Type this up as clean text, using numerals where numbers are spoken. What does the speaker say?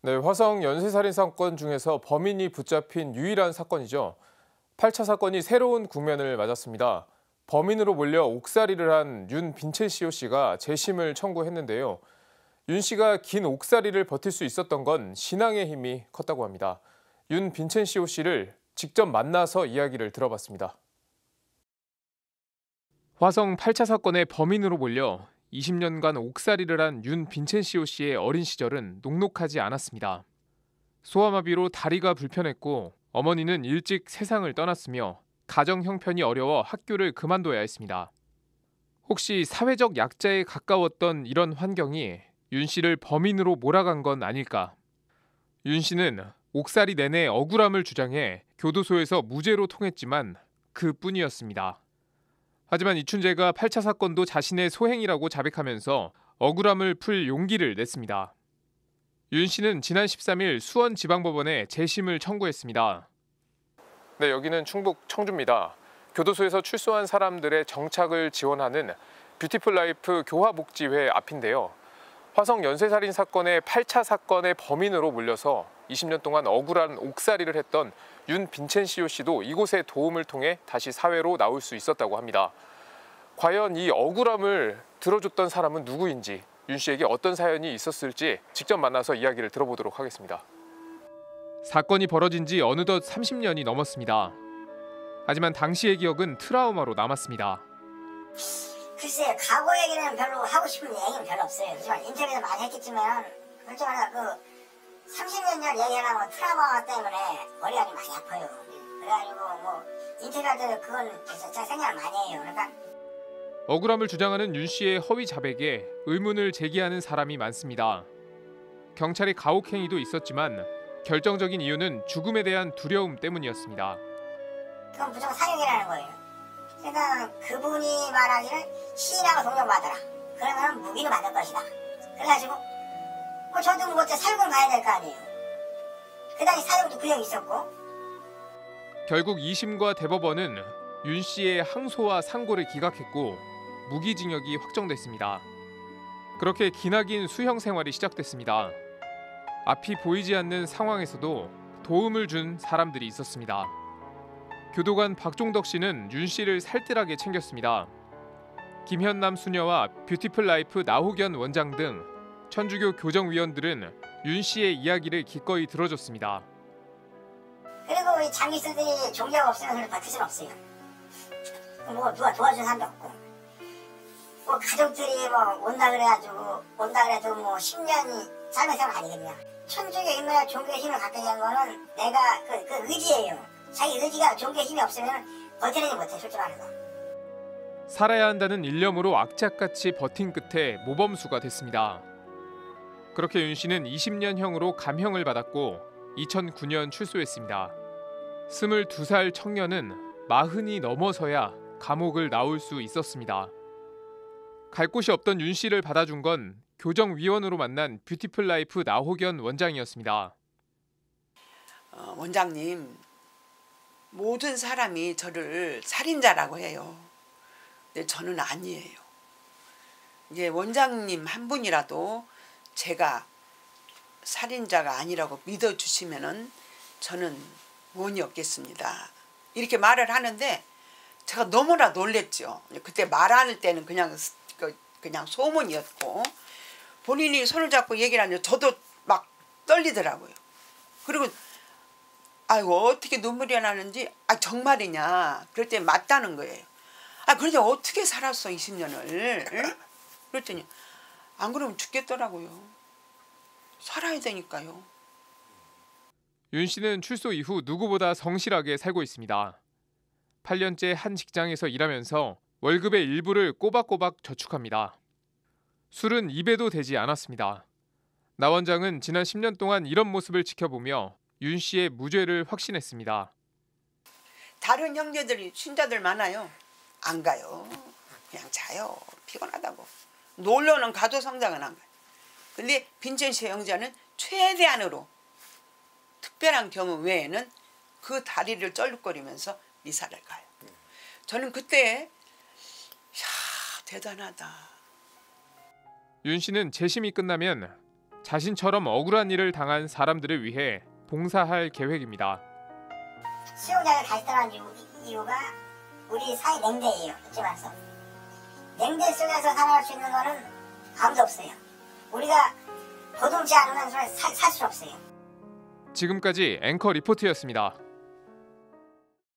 네, 화성 연쇄살인 사건 중에서 범인이 붙잡힌 유일한 사건이죠. 8차 사건이 새로운 국면을 맞았습니다. 범인으로 몰려 옥살이를 한 윤 빈첸시오 씨가 재심을 청구했는데요. 윤 씨가 긴 옥살이를 버틸 수 있었던 건 신앙의 힘이 컸다고 합니다. 윤 빈첸시오 씨를 직접 만나서 이야기를 들어봤습니다. 화성 8차 사건의 범인으로 몰려 20년간 옥살이를 한 윤 빈첸시오 씨의 어린 시절은 녹록하지 않았습니다. 소아마비로 다리가 불편했고 어머니는 일찍 세상을 떠났으며 가정 형편이 어려워 학교를 그만둬야 했습니다. 혹시 사회적 약자에 가까웠던 이런 환경이 윤 씨를 범인으로 몰아간 건 아닐까? 윤 씨는 옥살이 내내 억울함을 주장해 교도소에서 무죄로 통했지만 그뿐이었습니다. 하지만 이춘재가 8차 사건도 자신의 소행이라고 자백하면서 억울함을 풀 용기를 냈습니다. 윤 씨는 지난 13일 수원지방법원에 재심을 청구했습니다. 네, 여기는 충북 청주입니다. 교도소에서 출소한 사람들의 정착을 지원하는 뷰티풀 라이프 교화복지회 앞인데요. 화성 연쇄살인 사건의 8차 사건의 범인으로 몰려서 20년 동안 억울한 옥살이를 했던 윤 빈첸시오 씨도 이곳의 도움을 통해 다시 사회로 나올 수 있었다고 합니다. 과연 이 억울함을 들어줬던 사람은 누구인지, 윤 씨에게 어떤 사연이 있었을지 직접 만나서 이야기를 들어보도록 하겠습니다. 사건이 벌어진 지 어느덧 30년이 넘었습니다. 하지만 당시의 기억은 트라우마로 남았습니다. 글쎄, 과거 얘기는 별로 하고 싶은 얘기는 별로 없어요. 그렇지만 인터뷰에서 많이 했겠지만, 솔직히 말해서 30년 전 얘기하면 트라우마 때문에 머리가 좀 많이 아파요. 그래가지고 인터뷰할 때도 그건 제가 생각을 많이 해요. 그러니까 억울함을 주장하는 윤 씨의 허위 자백에 의문을 제기하는 사람이 많습니다. 경찰의 가혹행위도 있었지만 결정적인 이유는 죽음에 대한 두려움 때문이었습니다. 그건 무조건 사형이라는 거예요. 그러니까 그분이 말하기를 시인하고 동정받아라. 그러면 무기를 받을 것이다. 그래가지고 저도 사육을 가야 될 거 아니에요. 그 당시 사육도 구형이 있었고. 결국 2심과 대법원은 윤 씨의 항소와 상고를 기각했고 무기징역이 확정됐습니다. 그렇게 기나긴 수형 생활이 시작됐습니다. 앞이 보이지 않는 상황에서도 도움을 준 사람들이 있었습니다. 교도관 박종덕 씨는 윤 씨를 살뜰하게 챙겼습니다. 김현남 수녀와 뷰티풀 라이프 나호견 원장 등 천주교 교정위원들은 윤 씨의 이야기를 기꺼이 들어줬습니다. 그리고 이 장기수들이 종교가 없으면 버틸 수는 없어요. 누가 도와준 사람도 없고. 가족들이 온다 그래도 10년이 짧은 세월 아니거든요. 천주교 힘이나 종교의 힘을 갖게 된 거는 내가 그 의지예요. 자기 의지가 종교의 힘이 없으면 버티지 못해, 솔직히 말해서. 살아야 한다는 일념으로 악착같이 버틴 끝에 모범수가 됐습니다. 그렇게 윤 씨는 20년형으로 감형을 받았고 2009년 출소했습니다. 22살 청년은 40이 넘어서야 감옥을 나올 수 있었습니다. 갈 곳이 없던 윤 씨를 받아준 건 교정위원으로 만난 뷰티풀 라이프 나호견 원장이었습니다. 원장님, 모든 사람이 저를 살인자라고 해요. 근데 저는 아니에요. 이제 원장님 한 분이라도 제가 살인자가 아니라고 믿어주시면은 저는 원이 없겠습니다. 이렇게 말을 하는데 제가 너무나 놀랬죠. 그때 말할 때는 그냥 소문이었고 본인이 손을 잡고 얘기를 하는데 저도 막 떨리더라고요. 그리고 아이고 어떻게 눈물이 나는지 정말이냐 그럴 때 맞다는 거예요. 그런데 어떻게 살았어 20년을 그랬더니 안 그러면 죽겠더라고요. 살아야 되니까요. 윤 씨는 출소 이후 누구보다 성실하게 살고 있습니다. 8년째 한 직장에서 일하면서 월급의 일부를 꼬박꼬박 저축합니다. 술은 입에도 대지 않았습니다. 나 원장은 지난 10년 동안 이런 모습을 지켜보며 윤 씨의 무죄를 확신했습니다. 다른 형제들이 신자들 많아요. 안 가요. 그냥 자요. 피곤하다고. 놀러는 가도 성당은 안 가요. 근데 빈첸시오 형제는 최대한으로 특별한 경우 외에는 그 다리를 쩔룩거리면서 미사를 가요. 저는 그때 대단하다. 윤 씨는 재심이 끝나면 자신처럼 억울한 일을 당한 사람들을 위해 봉사할 계획입니다. 수용자를 다시 떠난 이유가 우리 사회 냉대예요. 솔직히 말해서. 냉대 속에서 살아갈 수 있는 거는 아무도 없어요. 우리가 보듬지 않으면 살 수 없어요. 지금까지 앵커 리포트였습니다.